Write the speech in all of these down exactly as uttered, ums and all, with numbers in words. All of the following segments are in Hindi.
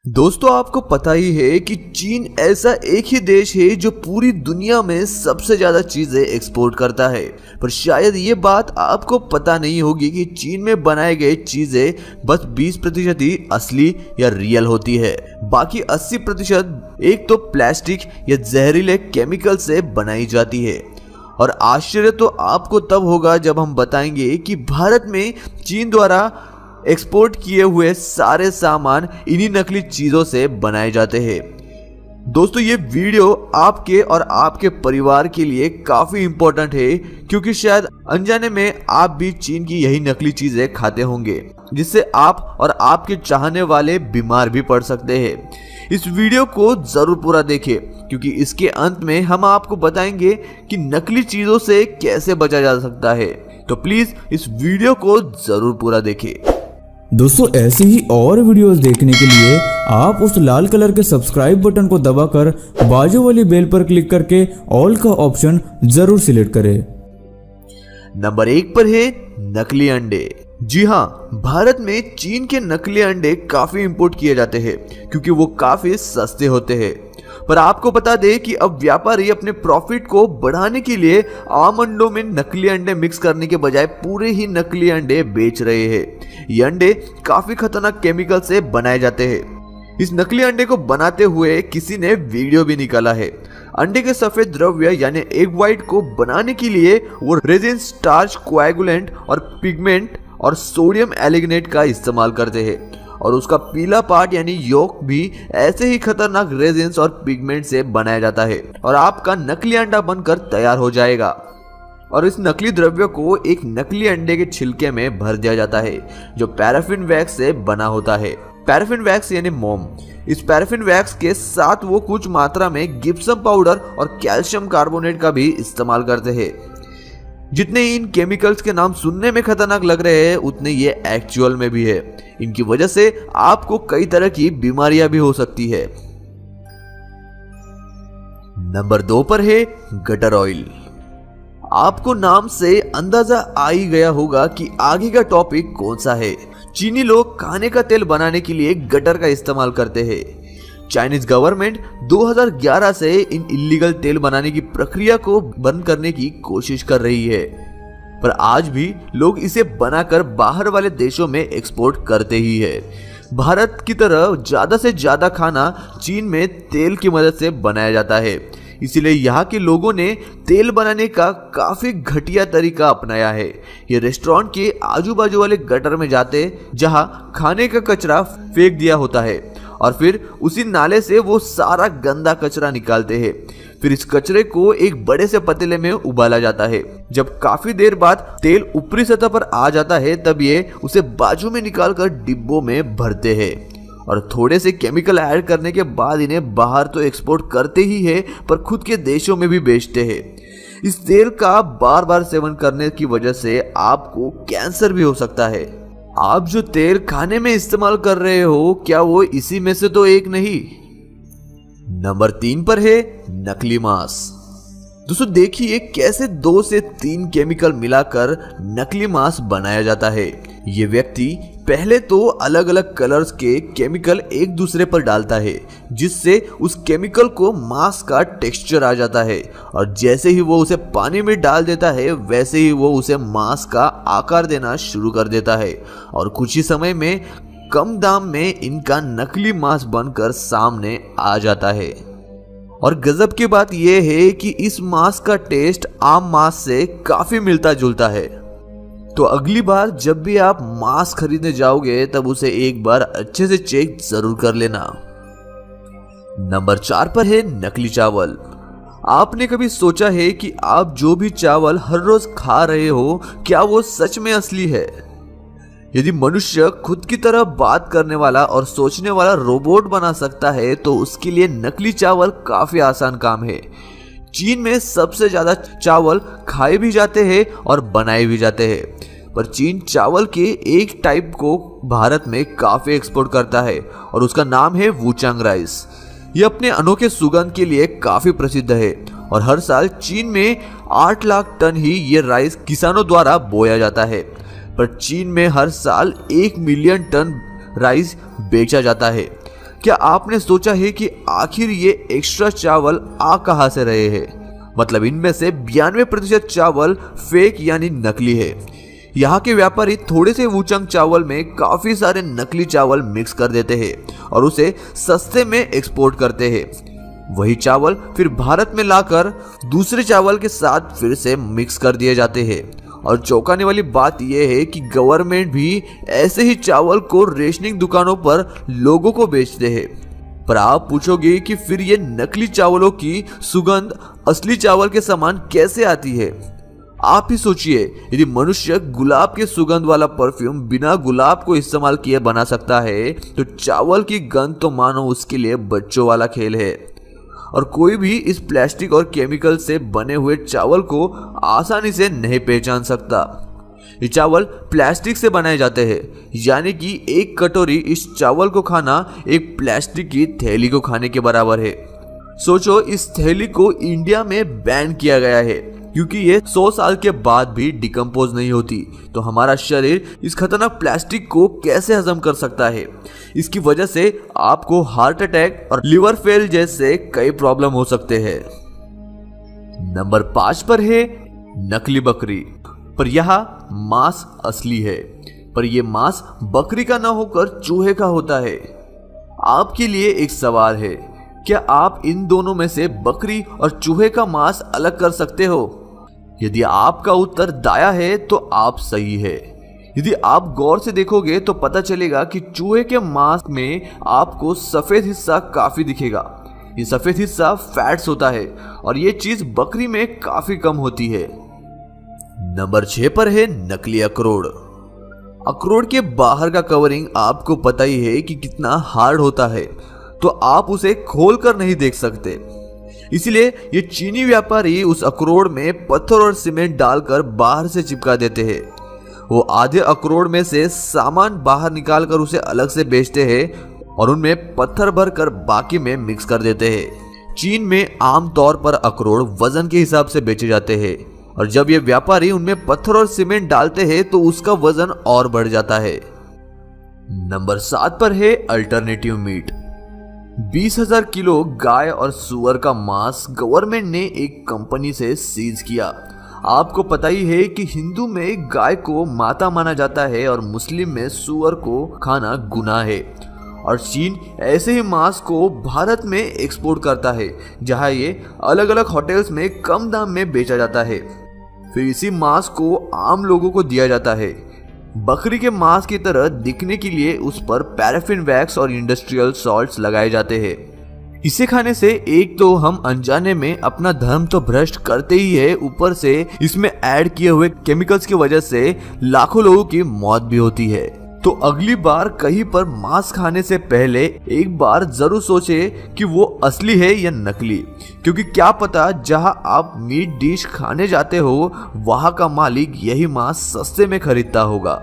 दोस्तों आपको पता ही है कि चीन ऐसा एक ही देश है जो पूरी दुनिया में सबसे ज्यादा चीजें एक्सपोर्ट करता है। पर शायद ये बात आपको पता नहीं होगी कि चीन में बनाए गए चीजें बस बीस प्रतिशत ही असली या रियल होती है, बाकी अस्सी प्रतिशत एक तो प्लास्टिक या जहरीले केमिकल से बनाई जाती है। और आश्चर्य तो आपको तब होगा जब हम बताएंगे कि भारत में चीन द्वारा एक्सपोर्ट किए हुए सारे सामान इन्हीं नकली चीजों से बनाए जाते हैं। दोस्तों ये वीडियो आपके और आपके परिवार के लिए काफी इंपॉर्टेंट है, क्योंकि शायद अनजाने में आप भी चीन की यही नकली चीजें खाते होंगे, जिससे आप और आपके चाहने वाले बीमार भी पड़ सकते हैं। इस वीडियो को जरूर पूरा देखें, क्योंकि इसके अंत में हम आपको बताएंगे कि नकली चीजों से कैसे बचा जा सकता है। तो प्लीज इस वीडियो को जरूर पूरा देखें। दोस्तों ऐसी ही और वीडियोस देखने के लिए आप उस लाल कलर के सब्सक्राइब बटन को दबाकर बाजू वाली बेल पर क्लिक करके ऑल का ऑप्शन जरूर सिलेक्ट करें। नंबर एक पर है नकली अंडे। जी हाँ, भारत में चीन के नकली अंडे काफी इंपोर्ट किए जाते हैं, क्योंकि वो काफी सस्ते होते हैं। पर आपको बता दें कि अब व्यापारी अपने प्रॉफिट को बढ़ाने के लिए आम अंडों में नकली अंडे मिक्स करने के बजाय पूरे ही नकली अंडे बेच रहे हैं। ये अंडे काफी खतरनाक केमिकल से बनाए जाते हैं। इस नकली अंडे को बनाते हुए किसी ने वीडियो भी निकाला है। अंडे के सफेद द्रव्य यानी एग व्हाइट को बनाने के लिए वो रेजिन, स्टार्च, कोएगुलेंट और पिगमेंट और सोडियम एलिग्नेट का इस्तेमाल करते हैं, और उसका पीला पार्ट यानी योक भी ऐसे ही खतरनाक रेजिन्स और पिगमेंट से बनाया जाता है, और आपका नकली अंडा बनकर तैयार हो जाएगा। और इस नकली द्रव्य को एक नकली अंडे के छिलके में भर दिया जाता है, जो पैराफिन वैक्स से बना होता है। पैराफिन वैक्स यानी मोम। इस पैराफिन वैक्स के साथ वो कुछ मात्रा में गिब्सम पाउडर और कैल्शियम कार्बोनेट का भी इस्तेमाल करते हैं। जितने इन केमिकल्स के नाम सुनने में खतरनाक लग रहे हैं, उतने ये एक्चुअल में भी है। इनकी वजह से आपको कई तरह की बीमारियां भी हो सकती है। नंबर दो पर है गटर ऑयल। आपको नाम से अंदाजा आ ही गया होगा कि आगे का टॉपिक कौन सा है। चीनी लोग खाने का तेल बनाने के लिए गटर का इस्तेमाल करते हैं। चाइनीज गवर्नमेंट दो हज़ार ग्यारह से इन इलीगल तेल बनाने की प्रक्रिया को बंद करने की कोशिश कर रही है, पर आज भी लोग इसे बनाकर बाहर वाले देशों में एक्सपोर्ट करते ही है। भारत की तरह ज्यादा से ज्यादा खाना चीन में तेल की मदद से बनाया जाता है, इसीलिए यहाँ के लोगों ने तेल बनाने का काफी घटिया तरीका अपनाया है। ये रेस्टोरेंट के आजू बाजू वाले गटर में जाते, जहाँ खाने का कचरा फेंक दिया होता है, और फिर उसी नाले से वो सारा गंदा कचरा निकालते हैं। फिर इस कचरे को एक बड़े से पतीले में उबाला जाता है। जब काफी देर बाद तेल ऊपरी सतह पर आ जाता है, तब ये उसे बाजू में निकालकर डिब्बों में भरते हैं, और थोड़े से केमिकल ऐड करने के बाद इन्हें बाहर तो एक्सपोर्ट करते ही है, पर खुद के देशों में भी बेचते हैं। इस तेल का बार बार सेवन करने की वजह से आपको कैंसर भी हो सकता है। आप जो तेल खाने में इस्तेमाल कर रहे हो, क्या वो इसी में से तो एक नहीं? नंबर तीन पर है नकली मांस। दोस्तों देखिए कैसे दो से तीन केमिकल मिलाकर नकली मांस बनाया जाता है। ये व्यक्ति पहले तो अलग अलग कलर्स के केमिकल एक दूसरे पर डालता है, जिससे उस केमिकल को मांस का टेक्सचर आ जाता है, और जैसे ही वो उसे पानी में डाल देता है, वैसे ही वो उसे मांस का आकार देना शुरू कर देता है, और कुछ ही समय में कम दाम में इनका नकली मांस बनकर सामने आ जाता है। और गजब की बात यह है कि इस मांस का टेस्ट आम मांस से काफी मिलता जुलता है। तो अगली बार जब भी आप मांस खरीदने जाओगे, तब उसे एक बार अच्छे से चेक जरूर कर लेना। नंबर चार पर है नकली चावल। आपने कभी सोचा है कि आप जो भी चावल हर रोज खा रहे हो, क्या वो सच में असली है? यदि मनुष्य खुद की तरह बात करने वाला और सोचने वाला रोबोट बना सकता है, तो उसके लिए नकली चावल काफी आसान काम है। चीन में सबसे ज्यादा चावल खाए भी जाते हैं और बनाए भी जाते हैं, पर चीन चावल के एक टाइप को भारत में काफी एक्सपोर्ट करता है, और उसका नाम है वुचांग राइस। ये अपने अनोखे सुगंध के लिए काफी प्रसिद्ध है, और हर साल चीन में आठ लाख टन ही ये राइस किसानों द्वारा बोया जाता है। पर चीन में हर साल एक मिलियन टन राइस बेचा जाता है। क्या आपने सोचा है कि आखिर ये एक्स्ट्रा चावल आ कहां से रहे हैं? मतलब इनमें से बयानवे प्रतिशत चावल फेक यानी नकली है। यहाँ के व्यापारी थोड़े से वूचंग चावल में काफी सारे नकली चावल मिक्स कर देते हैं और उसे सस्ते में एक्सपोर्ट करते हैं। वही चावल फिर भारत में लाकर दूसरे चावल के साथ फिर से मिक्स कर दिए जाते हैं। और चौंकाने वाली बात यह है कि गवर्नमेंट भी ऐसे ही चावल को रेशनिंग दुकानों पर लोगों को बेचते हैं। पर आप पूछोगे कि फिर ये नकली चावलों की सुगंध असली चावल के समान कैसे आती है? आप ही सोचिए, यदि मनुष्य गुलाब के सुगंध वाला परफ्यूम बिना गुलाब को इस्तेमाल किए बना सकता है, तो चावल की गंध तो मानो उसके लिए बच्चों वाला खेल है। और कोई भी इस प्लास्टिक और केमिकल से बने हुए चावल को आसानी से नहीं पहचान सकता। ये चावल प्लास्टिक से बनाए जाते हैं, यानी कि एक कटोरी इस चावल को खाना एक प्लास्टिक की थैली को खाने के बराबर है। सोचो, इस थैली को इंडिया में बैन किया गया है क्योंकि ये सौ साल के बाद भी डिकम्पोज नहीं होती। तो हमारा शरीर इस खतरनाक प्लास्टिक को कैसे हजम कर सकता है? इसकी वजह से आपको हार्ट अटैक और लिवर फेल जैसे कई प्रॉब्लम हो सकते हैं। नंबर पांच पर है नकली बकरी, पर यह मांस असली है, पर यह मांस बकरी का ना होकर चूहे का होता है। आपके लिए एक सवाल है, क्या आप इन दोनों में से बकरी और चूहे का मांस अलग कर सकते हो? यदि आपका उत्तर दाया है तो आप सही है। यदि आप गौर से देखोगे तो पता चलेगा कि चूहे के मांस में आपको सफेद हिस्सा काफी दिखेगा। ये सफेद हिस्सा फैट्स होता है और ये चीज बकरी में काफी कम होती है। नंबर छह पर है नकली अखरोट। अखरोट के बाहर का कवरिंग आपको पता ही है कि कितना हार्ड होता है, तो आप उसे खोल कर नहीं देख सकते। इसलिए ये चीनी व्यापारी उस अखरोट में पत्थर और सीमेंट डालकर बाहर से चिपका देते हैं। वो आधे अखरोट में से सामान बाहर निकालकर उसे अलग से बेचते हैं और उनमें पत्थर भरकर बाकी में मिक्स कर देते हैं। चीन में आमतौर पर अखरोट वजन के हिसाब से बेचे जाते हैं और जब ये व्यापारी उनमें पत्थर और सीमेंट डालते हैं तो उसका वजन और बढ़ जाता है। नंबर सात पर है अल्टरनेटिव मीट। बीस हजार किलो गाय और सुअर का मांस गवर्नमेंट ने एक कंपनी से सीज किया। आपको पता ही है कि हिंदू में गाय को माता माना जाता है और मुस्लिम में सुअर को खाना गुनाह है। और चीन ऐसे ही मांस को भारत में एक्सपोर्ट करता है, जहां ये अलग अलग होटल्स में कम दाम में बेचा जाता है। फिर इसी मांस को आम लोगों को दिया जाता है। बकरी के मांस की तरह दिखने के लिए उस पर पैराफिन वैक्स और इंडस्ट्रियल सॉल्ट्स लगाए जाते हैं। इसे खाने से एक तो हम अनजाने में अपना धर्म तो भ्रष्ट करते ही है, ऊपर से इसमें ऐड किए हुए केमिकल्स की वजह से लाखों लोगों की मौत भी होती है। तो अगली बार कहीं पर मांस खाने से पहले एक बार जरूर सोचे कि वो असली है या नकली, क्योंकि क्या पता जहां आप मीट डिश खाने जाते हो वहां का मालिक यही मांस सस्ते में खरीदता होगा।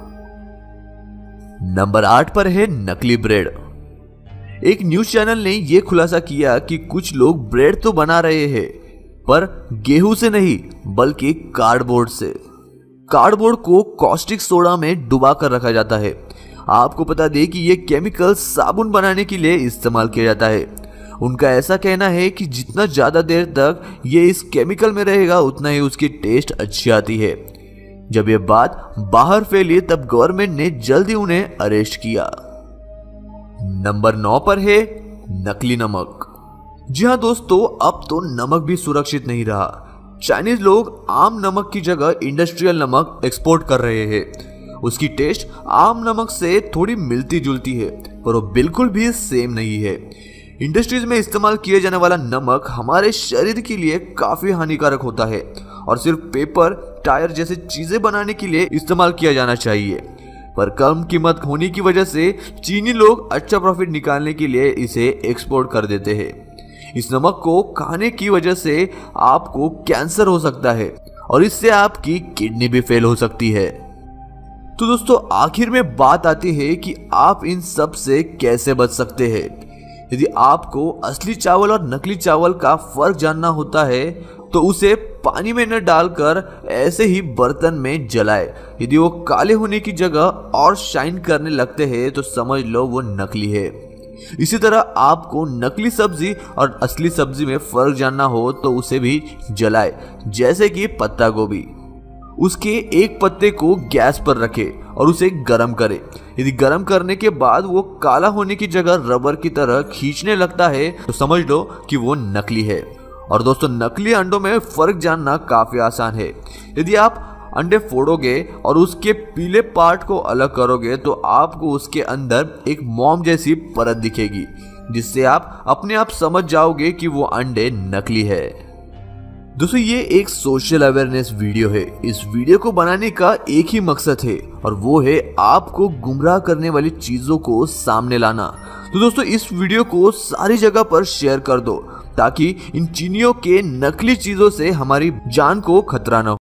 नंबर आठ पर है नकली ब्रेड। एक न्यूज चैनल ने यह खुलासा किया कि कुछ लोग ब्रेड तो बना रहे हैं, पर गेहूं से नहीं बल्कि कार्डबोर्ड से। कार्डबोर्ड को कॉस्टिक सोडा में डुबा कर रखा जाता है। आपको बता दें कि यह केमिकल साबुन बनाने के लिए इस्तेमाल किया जाता है। उनका ऐसा कहना है कि जितना ज्यादा देर तक ये इस केमिकल में रहेगा उतना ही उसकी टेस्ट अच्छी आती है। जब ये बात बाहर फैली तब गवर्नमेंट ने जल्दी उन्हें अरेस्ट किया। नंबर नौ पर है नकली नमक। जी हाँ दोस्तों, अब तो नमक भी सुरक्षित नहीं रहा। चाइनीज लोग आम नमक की जगह इंडस्ट्रियल नमक एक्सपोर्ट कर रहे हैं। उसकी टेस्ट आम नमक से थोड़ी मिलती जुलती है, पर वो बिल्कुल भी सेम नहीं है। इंडस्ट्रीज में इस्तेमाल किए जाने वाला नमक हमारे शरीर के लिए काफी हानिकारक होता है और सिर्फ पेपर, टायर जैसे चीजें बनाने के लिए इस्तेमाल किया जाना चाहिए। पर कम कीमत होने की वजह से चीनी लोग अच्छा प्रॉफिट निकालने के लिए इसे एक्सपोर्ट कर देते हैं। इस नमक को खाने की वजह से आपको कैंसर हो सकता है और इससे आपकी किडनी भी फेल हो सकती है। तो दोस्तों, आखिर में बात आती है कि आप इन सब से कैसे बच सकते हैं। यदि आपको असली चावल और नकली चावल का फर्क जानना होता है तो उसे पानी में न डालकर ऐसे ही बर्तन में जलाए। यदि वो काले होने की जगह और शाइन करने लगते हैं तो समझ लो वो नकली है। इसी तरह आपको नकली सब्जी और असली सब्जी में फर्क जानना हो तो उसे भी जलाए, जैसे कि पत्ता गोभी। उसके एक पत्ते को गैस पर रखे और उसे गर्म करे। यदि गर्म करने के बाद वो काला होने की जगह रबर की तरह खींचने लगता है तो समझ लो कि वो नकली है। और दोस्तों, नकली अंडों में फर्क जानना काफी आसान है। यदि आप अंडे फोड़ोगे और उसके पीले पार्ट को अलग करोगे तो आपको उसके अंदर एक मोम जैसी परत दिखेगी, जिससे आप अपने आप समझ जाओगे कि वो अंडे नकली है। दोस्तों, ये एक सोशल अवेयरनेस वीडियो है। इस वीडियो को बनाने का एक ही मकसद है और वो है आपको गुमराह करने वाली चीजों को सामने लाना। तो दोस्तों, इस वीडियो को सारी जगह पर शेयर कर दो ताकि इन चीनियों के नकली चीजों से हमारी जान को खतरा न हो।